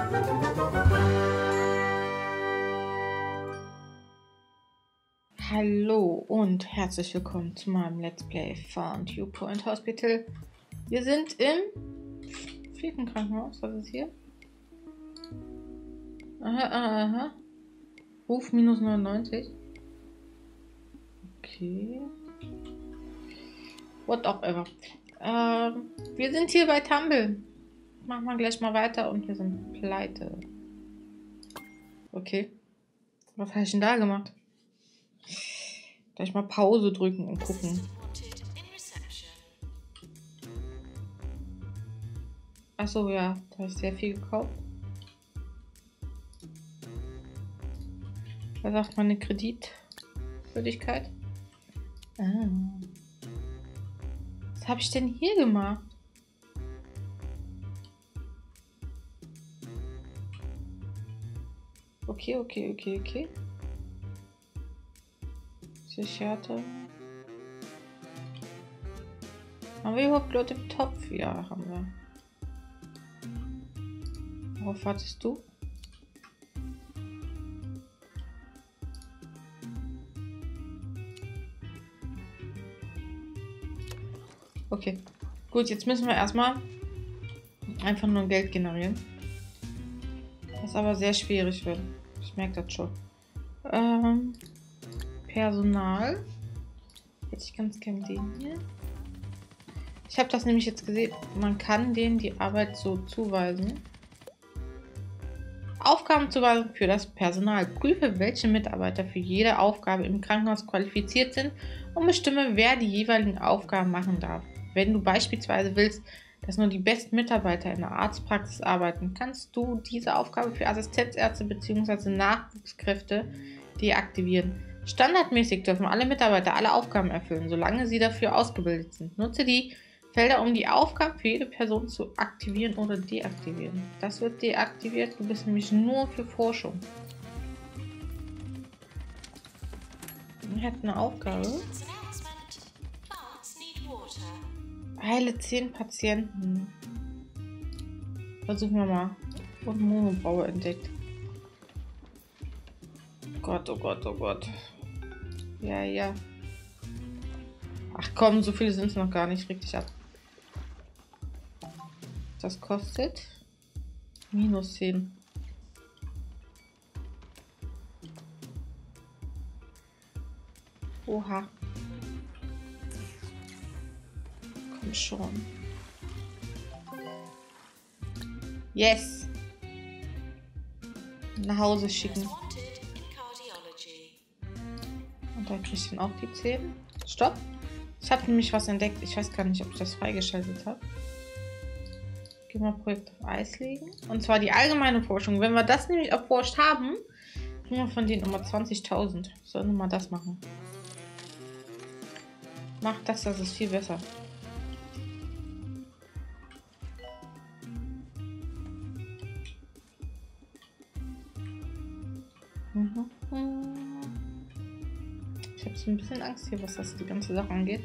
Hallo und herzlich willkommen zu meinem Let's Play von Two Point Hospital. Wir sind im 4. Krankenhaus. Was ist hier? Aha. Ruf minus 99. Okay. What auch ever. Wir sind hier bei Tumble. Machen wir gleich mal weiter und wir sind pleite. Okay. Was habe ich denn da gemacht? Gleich mal Pause drücken und gucken. Achso, ja, da habe ich sehr viel gekauft. Was sagt meine Kreditwürdigkeit? Was habe ich denn hier gemacht? Okay. Psychiater. Haben wir überhaupt Leute im Topf? Ja, haben wir. Worauf wartest du? Okay. Gut, jetzt müssen wir erstmal einfach nur Geld generieren. Was aber sehr schwierig wird. Ich merke das schon. Personal. Hätte ich ganz gern den hier. Ich habe das nämlich jetzt gesehen. Man kann denen die Arbeit so zuweisen. Aufgabenzuweisung für das Personal. Prüfe, welche Mitarbeiter für jede Aufgabe im Krankenhaus qualifiziert sind und bestimme, wer die jeweiligen Aufgaben machen darf. Wenn du beispielsweise willst, dass nur die besten Mitarbeiter in der Arztpraxis arbeiten, kannst du diese Aufgabe für Assistenzärzte bzw. Nachwuchskräfte deaktivieren. Standardmäßig dürfen alle Mitarbeiter alle Aufgaben erfüllen, solange sie dafür ausgebildet sind. Nutze die Felder, um die Aufgaben für jede Person zu aktivieren oder deaktivieren. Das wird deaktiviert, du bist nämlich nur für Forschung. Wir hätten eine Aufgabe. Heile 10 Patienten. Versuchen wir mal. Und Monobraue entdeckt. Oh Gott. Ja. Ach komm, so viele sind es noch gar nicht. Reg dich ab. Das kostet minus 10. Oha. Komm schon. Yes. Nach Hause schicken. Und dann kriegst du auch die 10. Stopp. Ich habe nämlich was entdeckt. Ich weiß gar nicht, ob ich das freigeschaltet habe. Gehen wir Projekt auf Eis legen. Und zwar die allgemeine Forschung. Wenn wir das nämlich erforscht haben, kriegen wir von denen immer 20.000. Sollen wir mal das machen. Mach das ist viel besser. Ich habe so ein bisschen Angst hier, was das die ganze Sache angeht.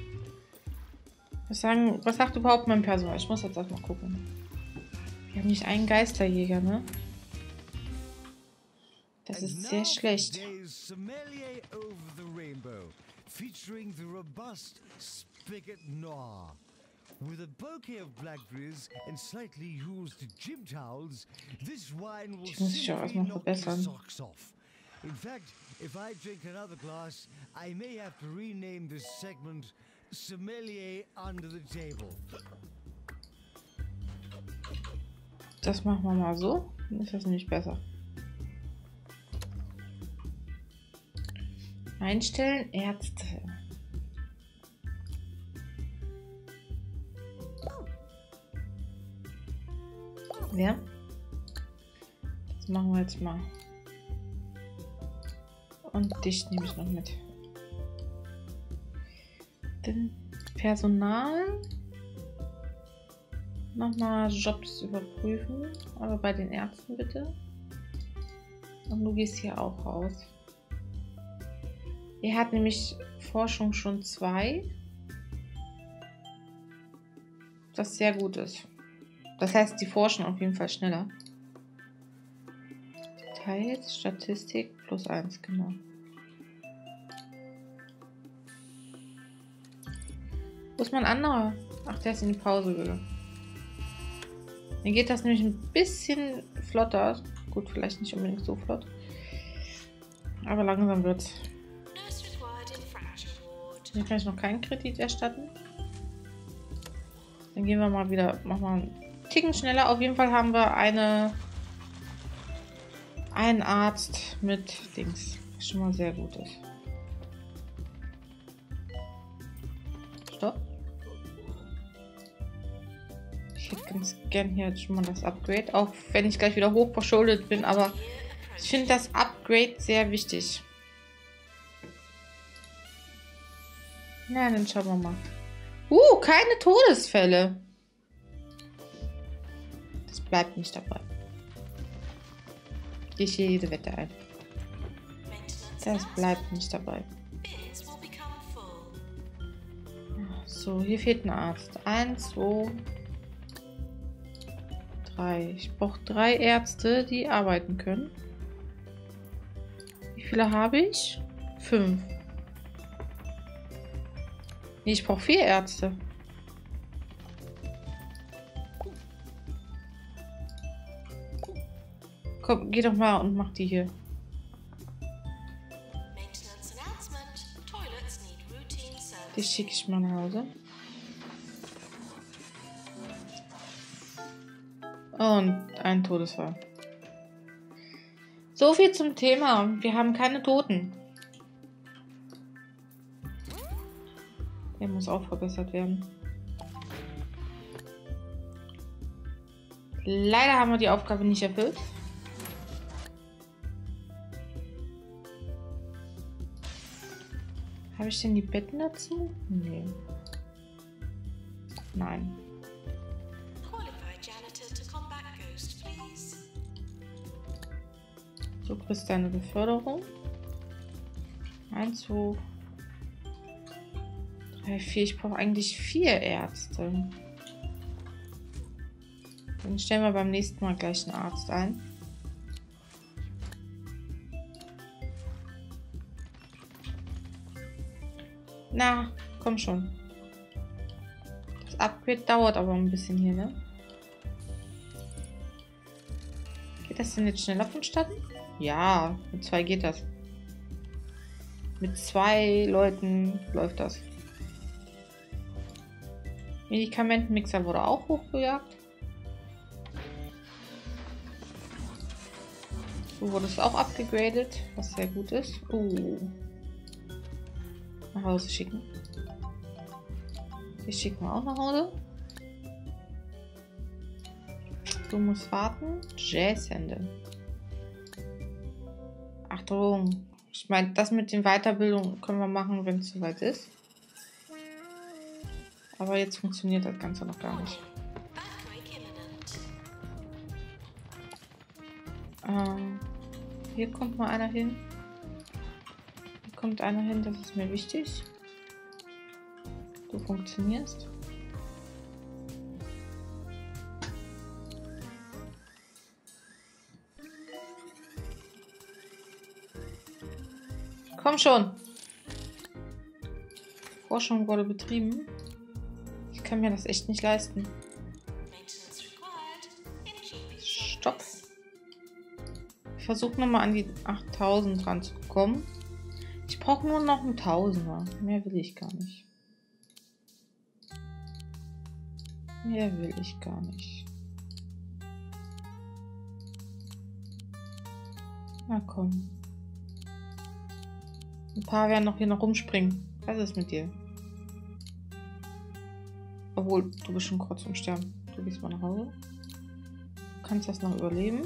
Was sagt überhaupt mein Personal? Ich muss jetzt erstmal gucken. Wir haben nicht einen Geisterjäger, ne? Das ist sehr schlecht. Featuring the robust Spigot Noir. With a bouquet of blackberries and slightly used gym towels, this wine will simply knock your socks off. In fact, if I drink another glass, I may have to rename this segment Sommelier Under the Table. Das machen wir mal so. Dann ist das nämlich besser. Einstellen, Ärzte. Ja. Das machen wir jetzt mal. Und dich nehme ich noch mit. Den Personal. Nochmal Jobs überprüfen. Aber bei den Ärzten bitte. Und du gehst hier auch raus. Er hat nämlich Forschung schon 2. Das sehr gut ist. Das heißt, die forschen auf jeden Fall schneller. Details, Statistik, +1, genau. Wo ist mein anderer? Ach, der ist in die Pause gegangen. Mir geht das nämlich ein bisschen flotter. Gut, vielleicht nicht unbedingt so flott. Aber langsam wird's. Hier kann ich noch keinen Kredit erstatten. Dann gehen wir mal wieder, machen wir einen Ticken schneller. Auf jeden Fall haben wir einen Arzt mit Dings. Was schon mal sehr gut ist. Stopp. Ich hätte ganz gern hier schon mal das Upgrade, auch wenn ich gleich wieder hoch verschuldet bin, aber ich finde das Upgrade sehr wichtig. Na, dann schauen wir mal. Keine Todesfälle. Das bleibt nicht dabei. Ich gehe jede Wette ein. Das bleibt nicht dabei. So, hier fehlt ein Arzt. 1, 2, 3. Ich brauche 3 Ärzte, die arbeiten können. Wie viele habe ich? 5. Nee, ich brauche 4 Ärzte. Komm, geh doch mal und mach die hier. Die schicke ich mal nach Hause. Und ein Todesfall. So viel zum Thema. Wir haben keine Toten. Der muss auch verbessert werden. Leider haben wir die Aufgabe nicht erfüllt. Habe ich denn die Betten dazu? Nee. Nein. So, kriegst deine Beförderung. 1, 2, 3, 4. Ich brauche eigentlich 4 Ärzte. Dann stellen wir beim nächsten Mal gleich einen Arzt ein. Na, komm schon. Das Upgrade dauert aber ein bisschen hier, ne? Geht das denn jetzt schneller vonstatten? Ja, mit 2 geht das. Mit 2 Leuten läuft das. Medikamentenmixer wurde auch hochgejagt. So wurde es auch abgegradet, was sehr gut ist. Nach Hause schicken. Die schicken wir auch nach Hause. Du musst warten. Jazzhände. Achtung. Ich meine, das mit den Weiterbildungen können wir machen, wenn es soweit ist. Aber jetzt funktioniert das Ganze noch gar nicht. Hier kommt mal einer hin. Hier kommt einer hin, das ist mir wichtig. Du funktionierst. Komm schon. Forschung wurde betrieben. Ich kann mir das echt nicht leisten. Stopp. Ich versuche nochmal an die 8000 ranzukommen. Ich brauche nur noch einen Tausender. Mehr will ich gar nicht. Mehr will ich gar nicht. Na komm. Ein paar werden noch hier noch rumspringen. Was ist mit dir? Obwohl, du bist schon kurz vorm Sterben. Du gehst mal nach Hause. Du kannst das noch überleben.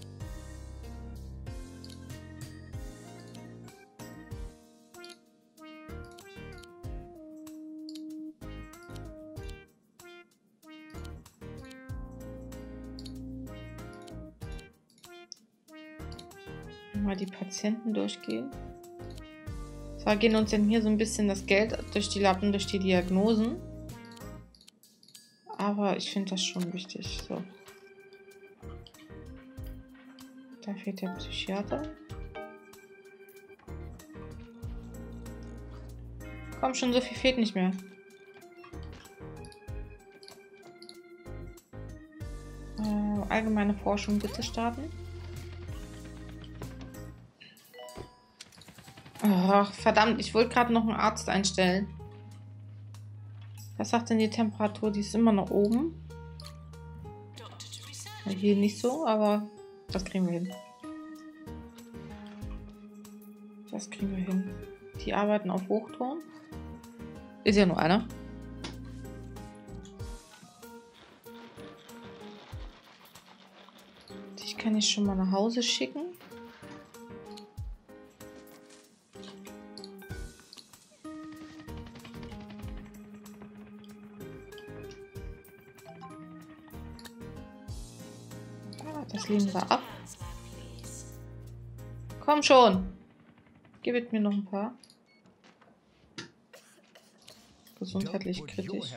Mal die Patienten durchgehen. Zwar gehen uns denn hier so ein bisschen das Geld durch die Lappen, durch die Diagnosen. Aber ich finde das schon wichtig. So. Da fehlt der Psychiater. Komm schon, so viel fehlt nicht mehr. Allgemeine Forschung bitte starten. Ach, verdammt, ich wollte gerade noch einen Arzt einstellen. Was sagt denn die Temperatur? Die ist immer noch oben. Hier nicht so, aber das kriegen wir hin. Das kriegen wir hin. Die arbeiten auf Hochton. Ist ja nur einer. Die kann ich schon mal nach Hause schicken. Das lehnen wir ab. Komm schon. Gib mir noch ein paar. Gesundheitlich kritisch.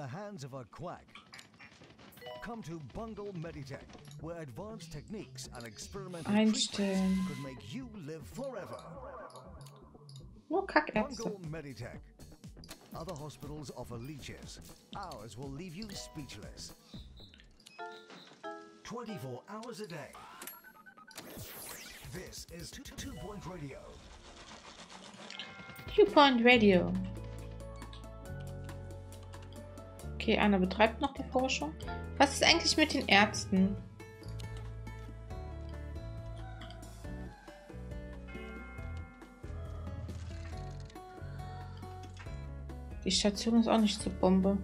Einstellen. Nur Kackärzte. Other hospitals offer leeches. Ours will leave you speechless. 24 hours a day. This is 2-Point Radio. 2-Point Radio. Okay, einer betreibt noch die Forschung. Was ist eigentlich mit den Ärzten? Die Station ist auch nicht zur Bombe.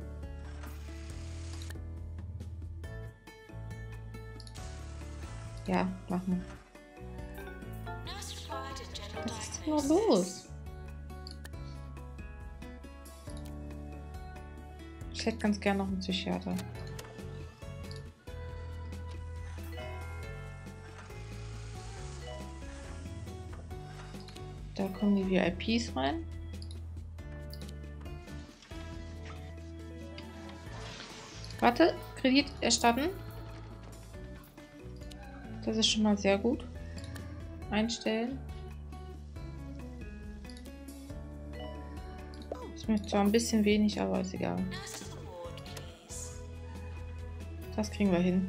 Ja, machen. Was ist denn nur los? Ich hätte ganz gern noch einen Psychiater. Da kommen die VIPs rein. Warte, Kredit erstatten. Das ist schon mal sehr gut. Einstellen. Ist mir zwar ein bisschen wenig, aber ist egal. Das kriegen wir hin.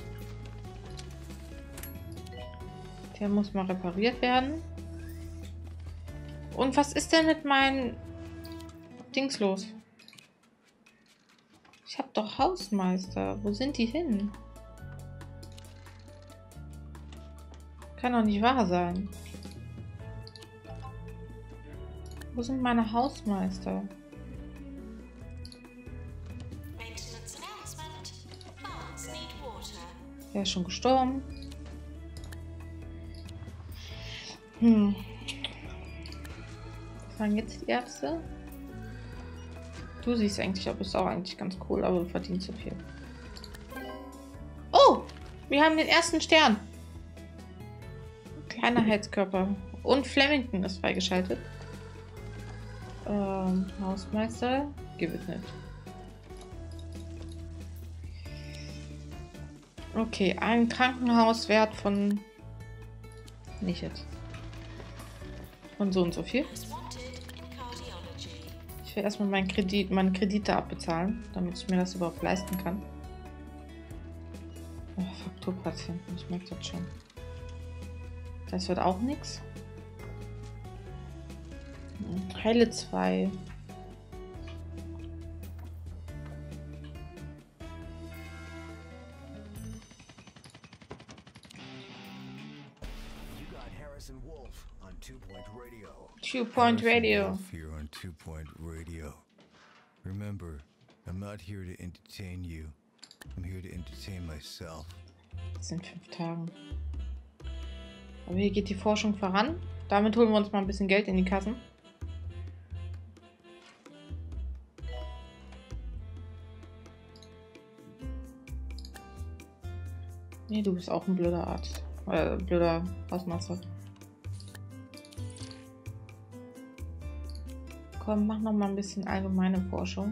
Der muss mal repariert werden. Und was ist denn mit meinen Dings los? Ich habe doch Hausmeister. Wo sind die hin? Kann doch nicht wahr sein. Wo sind meine Hausmeister? Der ist schon gestorben. Was sagen jetzt die Ärzte? Du siehst eigentlich, bist auch eigentlich ganz cool, aber du verdienst so viel. Oh! Wir haben den ersten Stern. Kleiner Heizkörper. Und Flemington ist freigeschaltet. Hausmeister gewidmet. Okay, ein Krankenhauswert von... Nicht jetzt. Von so und so viel. Ich will erstmal meine Kredite abbezahlen, damit ich mir das überhaupt leisten kann. Oh, Frakturpatienten, ich merke das schon. Das wird auch nichts. Heile 2. Wolf on 2-Point Radio. 2-Point Radio. Here on 2-Point Radio. Remember, I'm not here to entertain you. I'm here to entertain myself. Das sind 5 Tagen. Aber hier geht die Forschung voran. Damit holen wir uns mal ein bisschen Geld in die Kassen. Nee, du bist auch ein blöder Arzt. Blöder Hausmeister. Komm, mach noch mal ein bisschen allgemeine Forschung.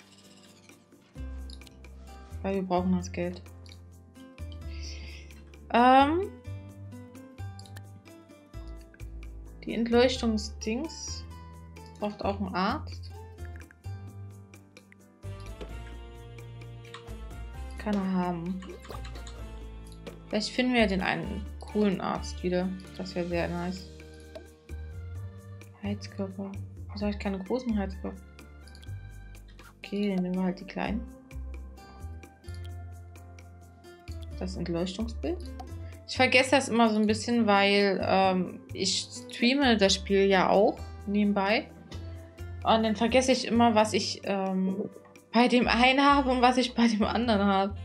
Weil wir brauchen das Geld. Die Entleuchtungsdings braucht auch einen Arzt. Kann er haben. Vielleicht finden wir ja den einen coolen Arzt wieder. Das wäre sehr nice. Heizkörper. Was habe ich keine großen Heizkörper? Okay, dann nehmen wir halt die kleinen. Das Entleuchtungsbild. Ich vergesse das immer so ein bisschen, weil ich streame das Spiel ja auch nebenbei. Und dann vergesse ich immer, was ich bei dem einen habe und was ich bei dem anderen habe.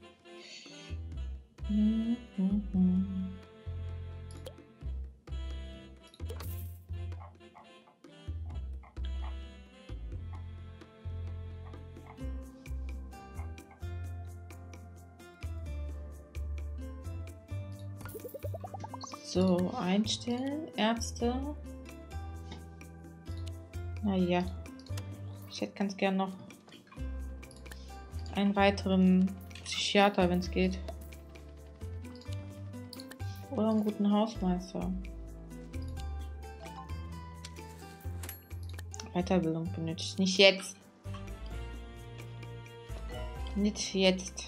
So, einstellen, Ärzte. Naja, ich hätte ganz gern noch einen weiteren Psychiater, wenn es geht. Oder einen guten Hausmeister. Weiterbildung benötigt. Nicht jetzt. Nicht jetzt.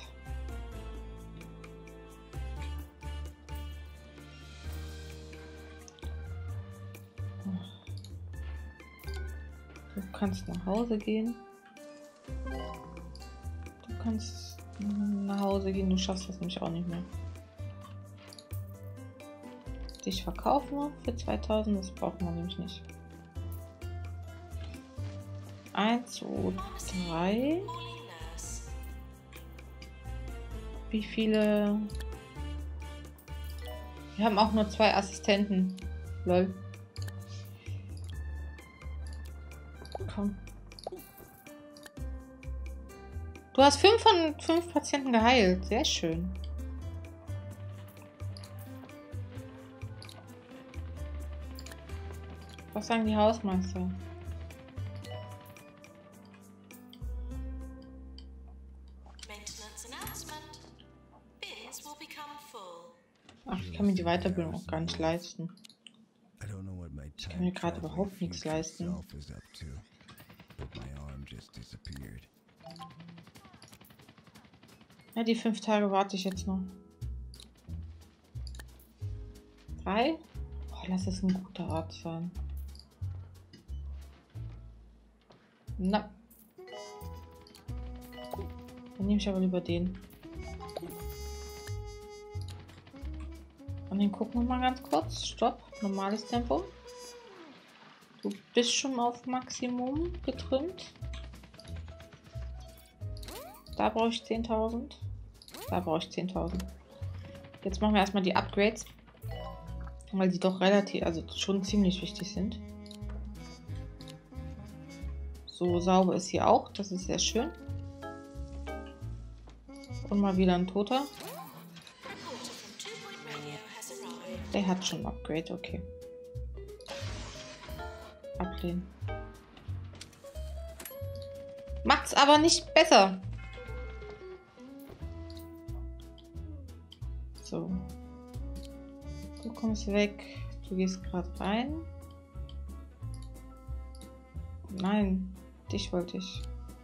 Du kannst nach Hause gehen. Du kannst nach Hause gehen. Du schaffst das nämlich auch nicht mehr. Dich verkaufen wir für 2000. Das brauchen wir nämlich nicht. 1, 2, 3. Wie viele? Wir haben auch nur 2 Assistenten. Lol. Komm. Du hast 5 von 5 Patienten geheilt. Sehr schön. Was sagen die Hausmeister? Ach, ich kann mir die Weiterbildung auch gar nicht leisten. Ich kann mir gerade überhaupt nichts leisten. Ja, die 5 Tage warte ich jetzt noch. 3? Oh, lass es ein guter Arzt sein. Na. Dann nehme ich aber lieber den. Und den gucken wir mal ganz kurz. Stopp. Normales Tempo. Du bist schon auf Maximum getrimmt. Da brauche ich 10.000. Da brauche ich 10.000. Jetzt machen wir erstmal die Upgrades. Weil die doch relativ, also schon ziemlich wichtig sind. So sauber ist hier auch. Das ist sehr schön. Und mal wieder ein Toter. Der hat schon ein Upgrade, okay. Ablehnen. Macht's aber nicht besser. So. Du kommst weg. Du gehst gerade rein. Nein, dich wollte ich.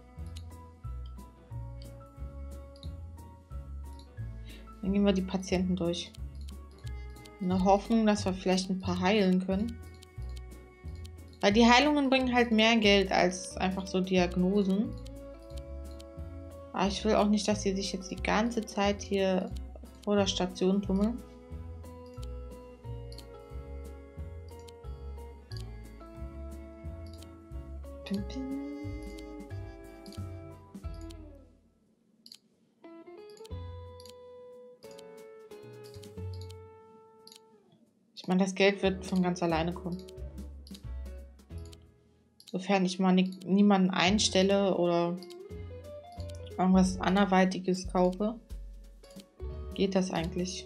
Dann gehen wir die Patienten durch. In der Hoffnung, dass wir vielleicht ein paar heilen können. Weil die Heilungen bringen halt mehr Geld als einfach so Diagnosen. Aber ich will auch nicht, dass sie sich jetzt die ganze Zeit hier vor der Station tummeln. Pim, pim. Ich meine, das Geld wird von ganz alleine kommen. Sofern ich mal niemanden einstelle oder irgendwas anderweitiges kaufe, geht das eigentlich.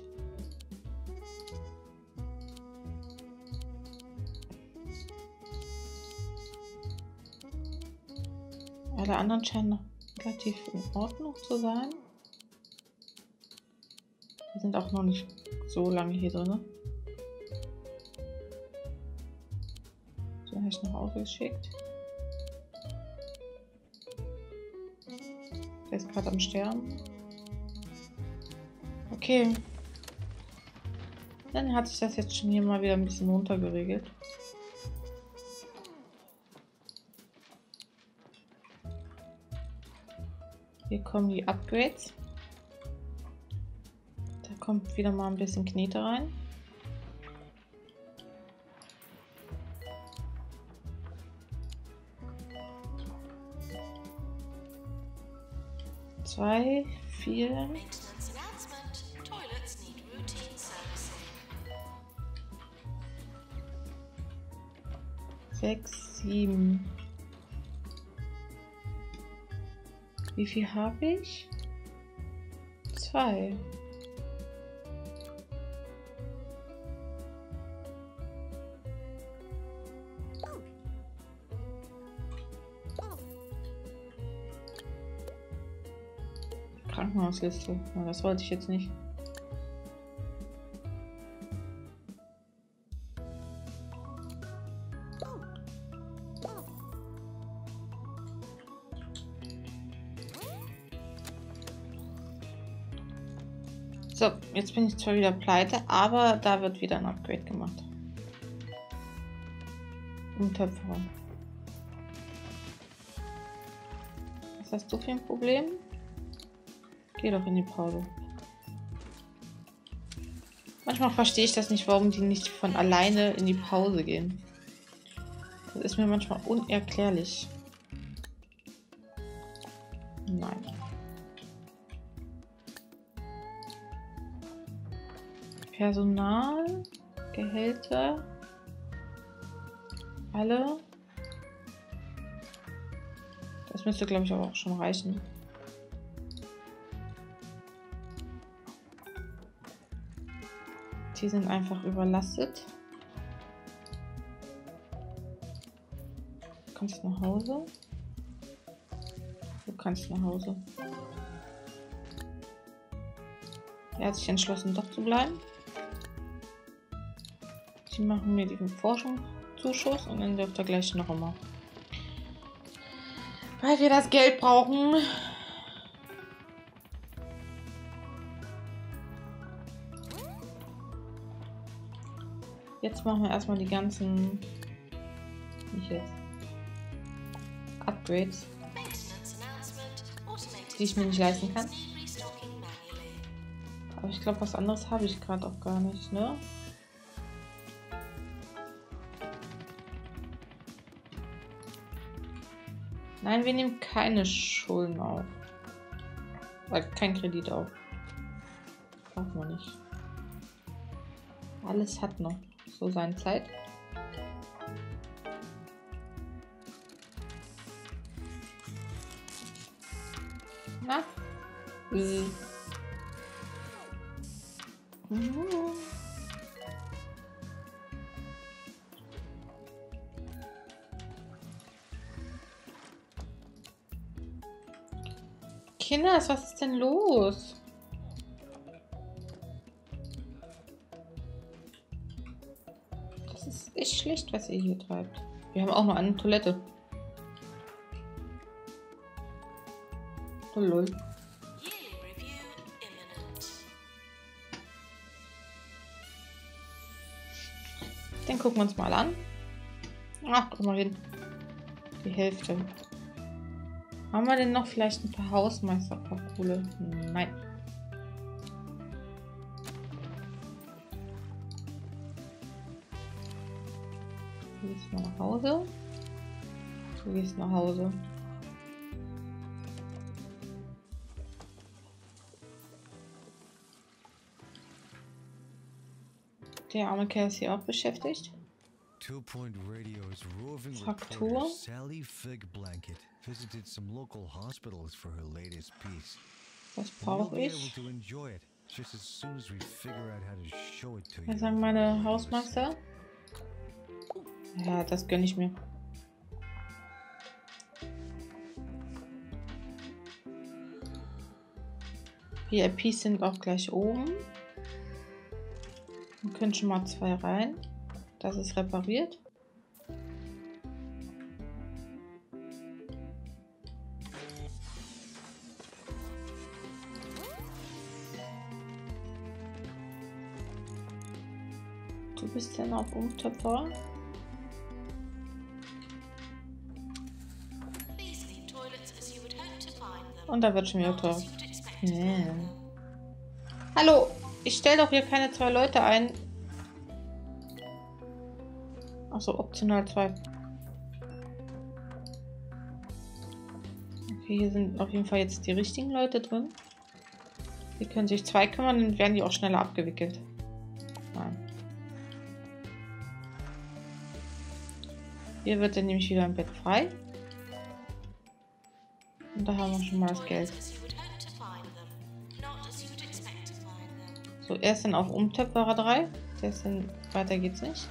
Alle anderen scheinen noch relativ in Ordnung zu sein. Wir sind auch noch nicht so lange hier drin. Den habe ich nach Hause geschickt. Der ist gerade am Sterben. Okay. Dann hat sich das jetzt schon hier mal wieder ein bisschen runtergeregelt. Hier kommen die Upgrades. Da kommt wieder mal ein bisschen Knete rein. Zwei, vier. 6, 7. Wie viel habe ich? 2. Krankenhausliste. Na, das wollte ich jetzt nicht. So, jetzt bin ich zwar wieder pleite, aber da wird wieder ein Upgrade gemacht. Umtöpferung. Was hast du für ein Problem? Geh doch in die Pause. Manchmal verstehe ich das nicht, warum die nicht von alleine in die Pause gehen. Das ist mir manchmal unerklärlich. Nein. Personal, Gehälter, alle. Das müsste, glaube ich, aber auch schon reichen. Die sind einfach überlastet. Du kannst nach Hause. Du kannst nach Hause. Er hat sich entschlossen, doch zu bleiben. Die machen mir diesen Forschungszuschuss und dann dürft ihr gleich noch immer. Weil wir das Geld brauchen. Jetzt machen wir erstmal die ganzen. Nicht jetzt. Upgrades. Die ich mir nicht leisten kann. Aber ich glaube, was anderes habe ich gerade auch gar nicht, ne? Nein, wir nehmen keine Schulden auf. Kein Kredit auf. Brauchen wir nicht. Alles hat noch so seine Zeit. Na? Kinders, was ist denn los? Das ist echt schlecht, was ihr hier treibt. Wir haben auch noch eine Toilette. Oh lol. Den gucken wir uns mal an. Ach, guck mal hin. Die Hälfte. Haben wir denn noch vielleicht ein paar Hausmeister, ein paar coole? Nein. Du gehst mal nach Hause. Du gehst nach Hause. Der arme Kerl ist hier auch beschäftigt. Fraktur. Was brauche ich? Was sagen meine Hausmeister? Ja, das gönne ich mir. VIPs sind auch gleich oben. Wir können schon mal 2 rein. Das ist repariert. Du bist dann auf Umtöpfer. Und da wird schon wieder teuer. Nee. Hallo, ich stelle doch hier keine 2 Leute ein. Achso, optional 2. Okay, hier sind auf jeden Fall jetzt die richtigen Leute drin. Die können sich 2 kümmern, dann werden die auch schneller abgewickelt. Nein. Hier wird dann nämlich wieder ein Bett frei. Und da haben wir schon mal das Geld. So, er ist dann auf Umtöpferer 3. Der ist dann, weiter geht's nicht.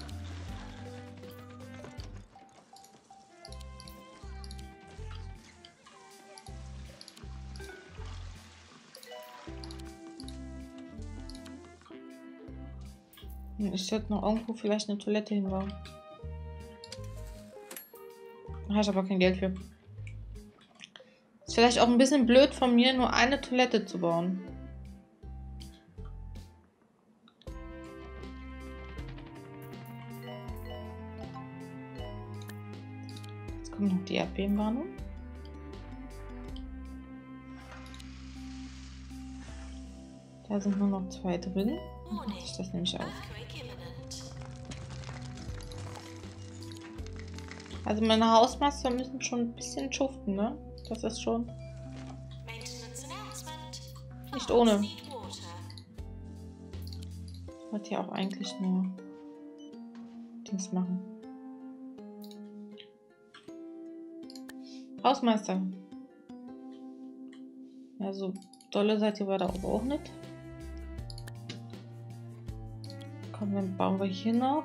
Ich sollte noch irgendwo vielleicht eine Toilette hinbauen. Da habe ich aber kein Geld für. Ist vielleicht auch ein bisschen blöd von mir, nur eine Toilette zu bauen. Jetzt kommt noch die Erdbebenwarnung. Da sind nur noch 2 drin. Dann macht sich das nämlich auf. Also meine Hausmeister müssen schon ein bisschen schuften, ne? Das ist schon nicht ohne. Ich wollte ja auch eigentlich nur Dings machen. Hausmeister. Ja, so dolle seid ihr da auch nicht. Komm, dann bauen wir hier noch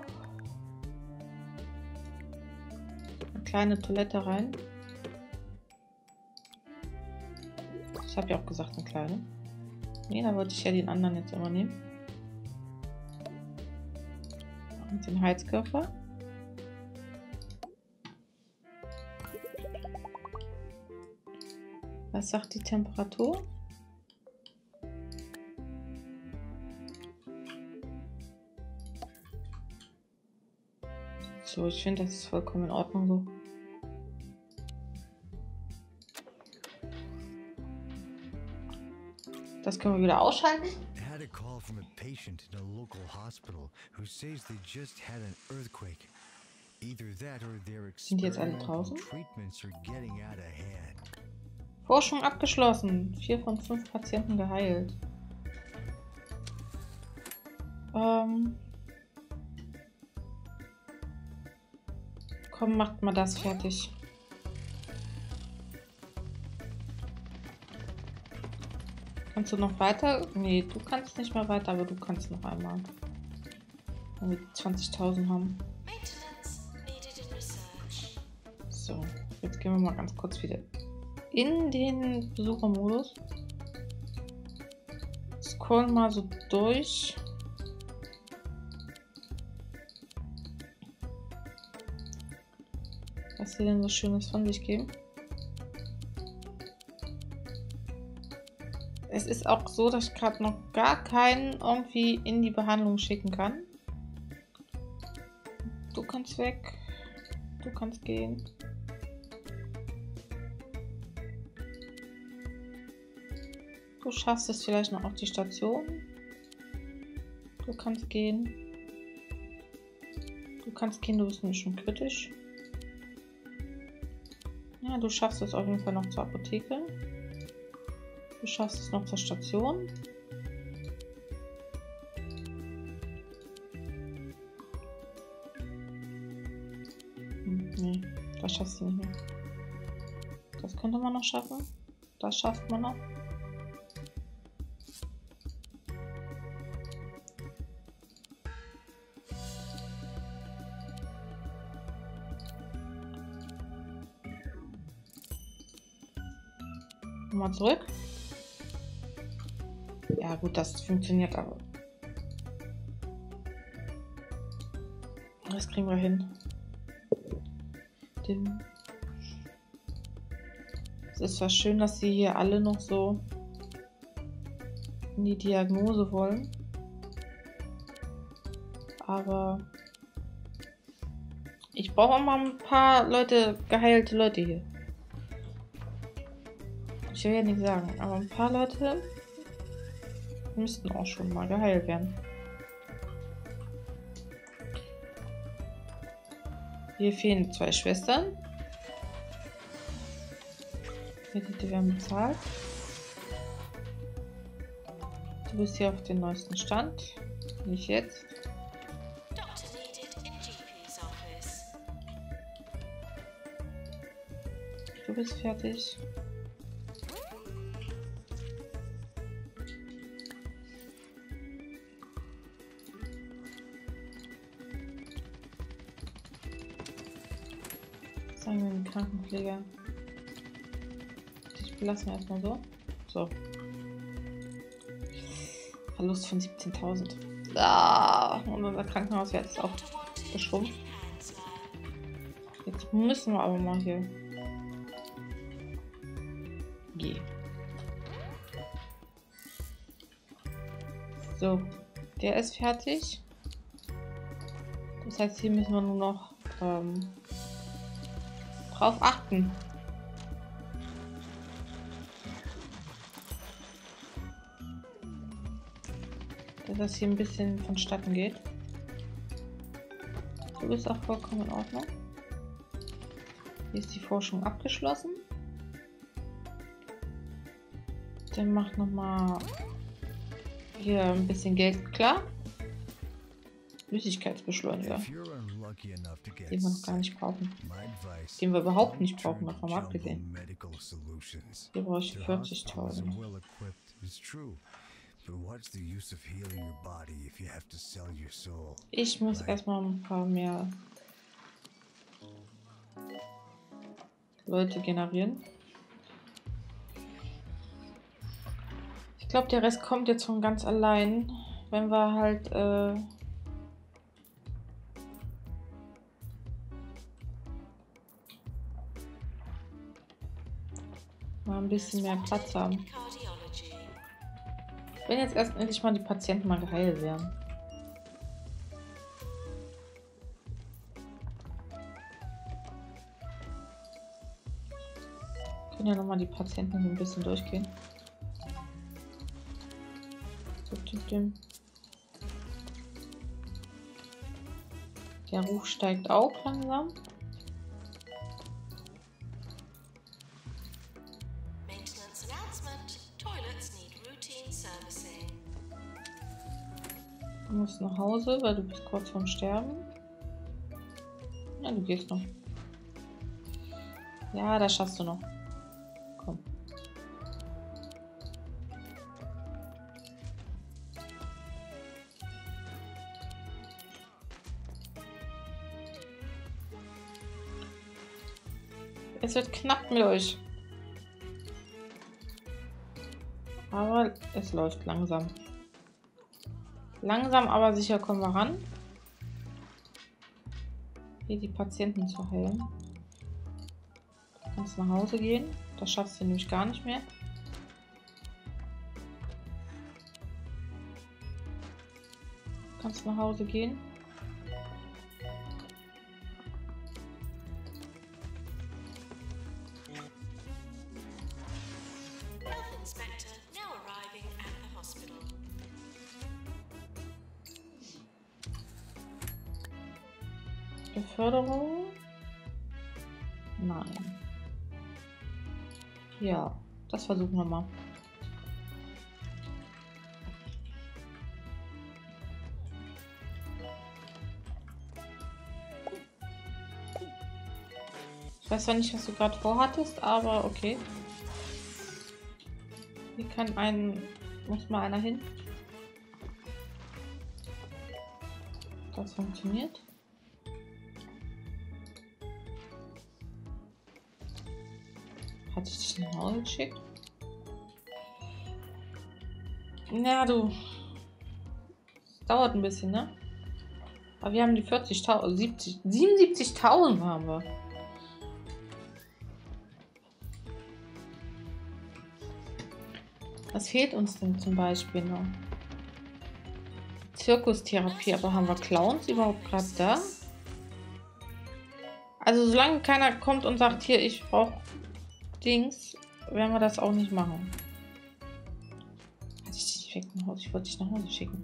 eine kleine Toilette rein. Ich habe ja auch gesagt, eine kleine. Ne, da wollte ich ja den anderen jetzt immer nehmen. Und den Heizkörper. Was sagt die Temperatur? So, ich finde, das ist vollkommen in Ordnung so. Das können wir wieder ausschalten. Had a call from a patient in a local hospital who says they just had an earthquake. Either that or their Sind die jetzt alle draußen? treatments are getting out of hand. Forschung abgeschlossen. 4 von 5 Patienten geheilt. Komm, macht mal das fertig. Kannst du noch weiter? Nee, du kannst nicht mehr weiter, aber du kannst noch einmal. Wenn wir 20.000 haben. So, jetzt gehen wir mal ganz kurz wieder in den Besuchermodus. Scrollen mal so durch. Was sie denn so Schönes von sich geben. Es ist auch so, dass ich gerade noch gar keinen irgendwie in die Behandlung schicken kann. Du kannst weg. Du kannst gehen. Du schaffst es vielleicht noch auf die Station. Du kannst gehen. Du kannst gehen, du bist nämlich schon kritisch. Ja, du schaffst es auf jeden Fall noch zur Apotheke. Du schaffst es noch zur Station. Nee, das schaffst du nicht mehr. Das könnte man noch schaffen. Das schafft man noch. Mal zurück. Ja gut, das funktioniert aber. Das kriegen wir hin. Es ist zwar schön, dass sie hier alle noch so in die Diagnose wollen. Aber ich brauche auch mal ein paar Leute, geheilte Leute hier. Ich will ja nicht sagen, aber ein paar Leute müssten auch schon mal geheilt werden. Hier fehlen 2 Schwestern. Die werden bezahlt. Du bist hier auf dem neuesten Stand. Nicht jetzt. Du bist fertig. Sagen wir den Krankenpfleger. Ich belasse mir erstmal so. So. Verlust von 17.000. Ah, und unser Krankenhauswert ist auch geschrumpft. Jetzt müssen wir aber mal hier. So, der ist fertig. Das heißt, hier müssen wir nur noch drauf achten. Dass das hier ein bisschen vonstatten geht. Du bist auch vollkommen in Ordnung. Hier ist die Forschung abgeschlossen. Dann macht nochmal hier ein bisschen Geld klar. Flüssigkeitsbeschleuniger. Den wir noch gar nicht brauchen. Den wir überhaupt nicht brauchen, davon abgesehen. Hier brauche ich 40.000. Ich muss erstmal ein paar mehr Leute generieren. Ich glaube, der Rest kommt jetzt von ganz allein, wenn wir halt mal ein bisschen mehr Platz haben. Wenn jetzt erst endlich mal die Patienten mal geheilt werden. Können ja nochmal die Patienten so ein bisschen durchgehen. Der Ruf steigt auch langsam. Du musst nach Hause, weil du bist kurz vorm Sterben. Ja, du gehst noch. Ja, das schaffst du noch. Komm. Es wird knapp mit euch. Aber es läuft langsam. Langsam, aber sicher kommen wir ran. Hier die Patienten zu heilen. Du kannst nach Hause gehen. Das schaffst du nämlich gar nicht mehr. Du kannst nach Hause gehen. Beförderung? Nein. Ja, das versuchen wir mal. Ich weiß zwar nicht, was du gerade vorhattest, aber okay. Hier muss mal einer hin. Das funktioniert. Hatte ich dich nach Hause geschickt? Na du. Es dauert ein bisschen, ne? Aber wir haben die 40.000, 77.000 haben wir. Was fehlt uns denn zum Beispiel noch? Zirkustherapie, aber haben wir Clowns überhaupt gerade da? Also solange keiner kommt und sagt, hier, ich brauche Dings, werden wir das auch nicht machen. Hatte ich dich weg nach Hause? Ich wollte dich nach Hause schicken.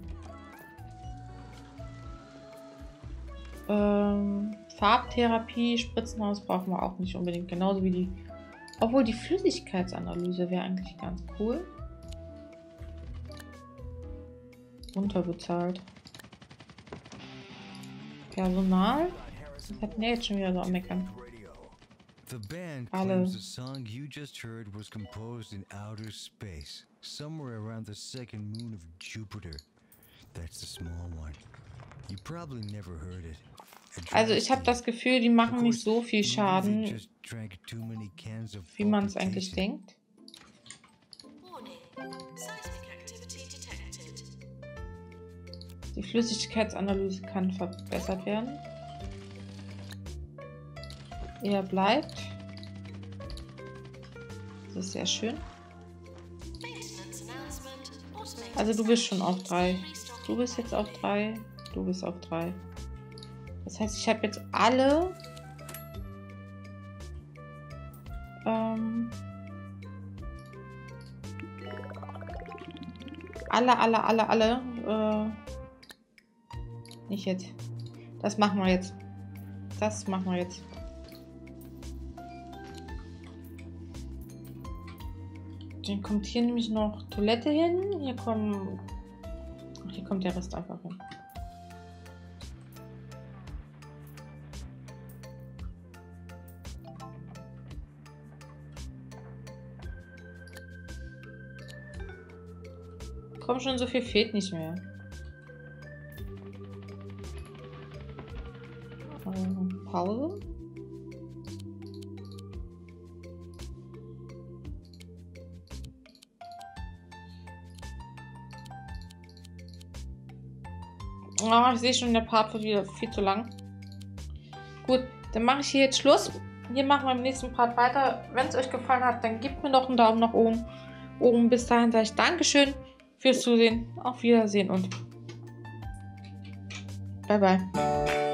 Farbtherapie, Spritzenhaus brauchen wir auch nicht unbedingt. Genauso wie die... Obwohl die Flüssigkeitsanalyse wäre eigentlich ganz cool. Unterbezahlt. Personal? Was hat denn der jetzt schon wieder so am Meckern? The band Alle. claims the song you just heard was composed in outer space, somewhere around the second moon of Jupiter. That's the small one. You probably never heard it. Also ich habe das Gefühl, die machen nicht so viel Schaden, wie man es eigentlich denkt. Die Flüssigkeitsanalyse kann verbessert werden. Er bleibt. Das ist sehr schön. Also du bist schon auf 3. Du bist jetzt auf 3. Du bist auf 3. Das heißt, ich habe jetzt alle alle nicht jetzt. Das machen wir jetzt. Das machen wir jetzt. Dann kommt hier nämlich noch Toilette hin. Hier kommt der Rest einfach hin. Komm schon, so viel fehlt nicht mehr. Pause. Oh, ich sehe schon, der Part wird wieder viel zu lang. Gut, dann mache ich hier jetzt Schluss. Hier machen wir im nächsten Part weiter. Wenn es euch gefallen hat, dann gebt mir doch einen Daumen nach oben. Bis dahin sage ich Dankeschön fürs Zusehen. Auf Wiedersehen und bye bye.